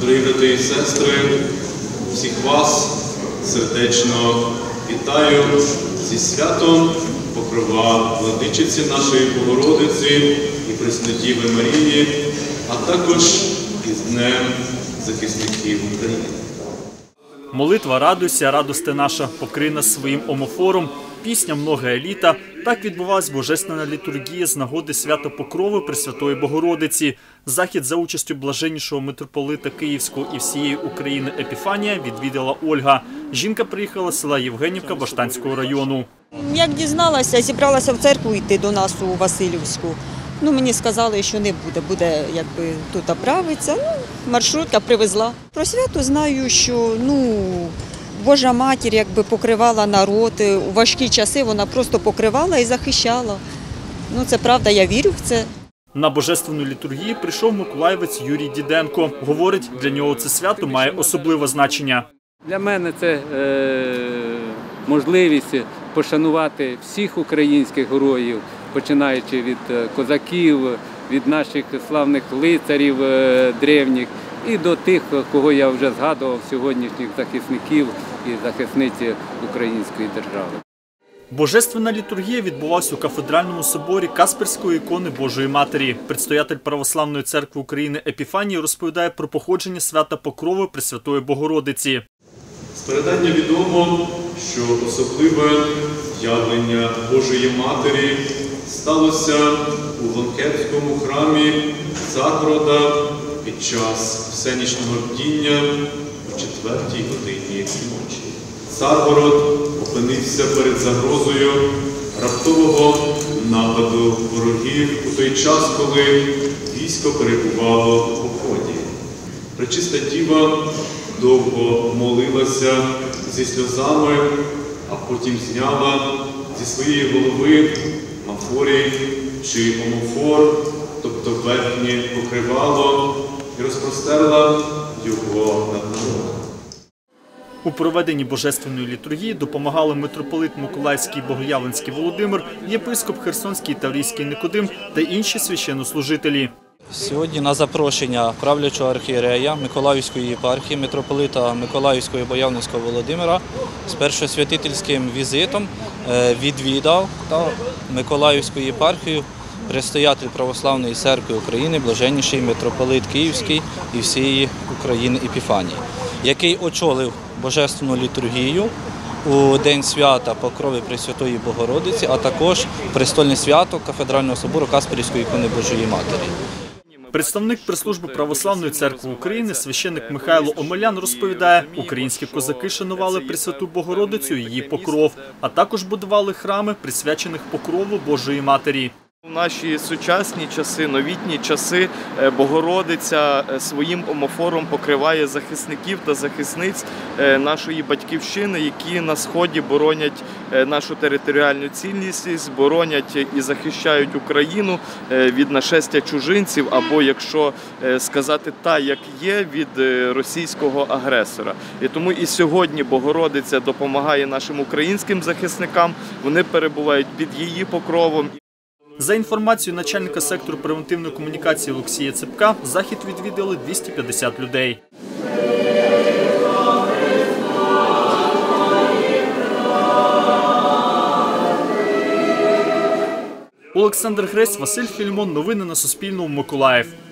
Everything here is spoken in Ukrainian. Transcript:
Дорогі брати і сестри, всіх вас сердечно вітаю зі святом Покрова Владичиці нашої Богородиці і Преснодіви Марії, а також із Днем захисників України. Молитва «Радуйся, радости наша» покрий нас своїм омофором, пісня «Многое літа». Так відбувалась божественна літургія з нагоди свята Покрови Пресвятої Богородиці. Захід за участю блаженнішого митрополита Київського і всієї України Епіфанія відвідала Ольга. Жінка приїхала з села Євгенівка Баштанського району. Як дізналася, зібралася в церкву йти до нас у Василівську. Мені сказали, що не буде, буде якби тут правиться. Маршрутка привезла. Про свято знаю, що Божа Матір якби покривала народ. У важкі часи вона просто покривала і захищала. Це правда, я вірю в це. На божественну літургію прийшов миколаївець Юрій Діденко. Говорить, для нього це свято має особливе значення. Для мене це можливість пошанувати всіх українських героїв, починаючи від козаків, від наших славних лицарів древніх і до тих, кого я вже згадував, сьогоднішніх захисників і захисниць української держави. Божественна літургія відбувалась у кафедральному соборі Касперської ікони Божої Матері. Предстоятель Православної церкви України Епіфаній розповідає про походження свята Покрови Пресвятої Богородиці. З передання відомо, що особливе явлення Божої Матері сталося у Ланкетському храмі Царгорода під час всенічного бдіння о 4-й годині ночі. Царгород опинився перед загрозою раптового нападу ворогів у той час, коли військо перебувало в поході. Пречиста Діва довго молилася зі сльозами, а потім зняла зі своєї голови мафорій чи омофор, тобто верхнє покривало, і розпростерла його над народом. У проведенні божественної літургії допомагали митрополит Миколаївський і Богоявленський Володимир, єпископ Херсонський і Таврійський Никодим та інші священнослужителі. Сьогодні на запрошення правлячого архієрея Миколаївської єпархії, митрополита Миколаївського і Богоявленського Володимира з першосвятительським візитом відвідав Миколаївську єпархію предстоятель Православної церкви України, блаженніший митрополит Київський і всієї України Епіфаній, який очолив божественну літургію у день свята Покрови Пресвятої Богородиці, а також престольне свято кафедрального собору Касперської ікони Божої Матері. Представник прес-служби Православної церкви України, священник Михайло Омелян, розповідає, українські козаки шанували Пресвяту Богородицю і її покров, а також будували храми, присвячених покрову Божої Матері. У наші сучасні часи, новітні часи Богородиця своїм омофором покриває захисників та захисниць нашої батьківщини, які на Сході боронять нашу територіальну цілісність, боронять і захищають Україну від нашестя чужинців або, якщо сказати так, як є, від російського агресора. І тому і сьогодні Богородиця допомагає нашим українським захисникам, вони перебувають під її покровом. За інформацією начальника сектору превентивної комунікації Олексія Цепка, захід відвідали 250 людей. Олександр Грець, Василь Фільмон. Новини на Суспільному. Миколаїв.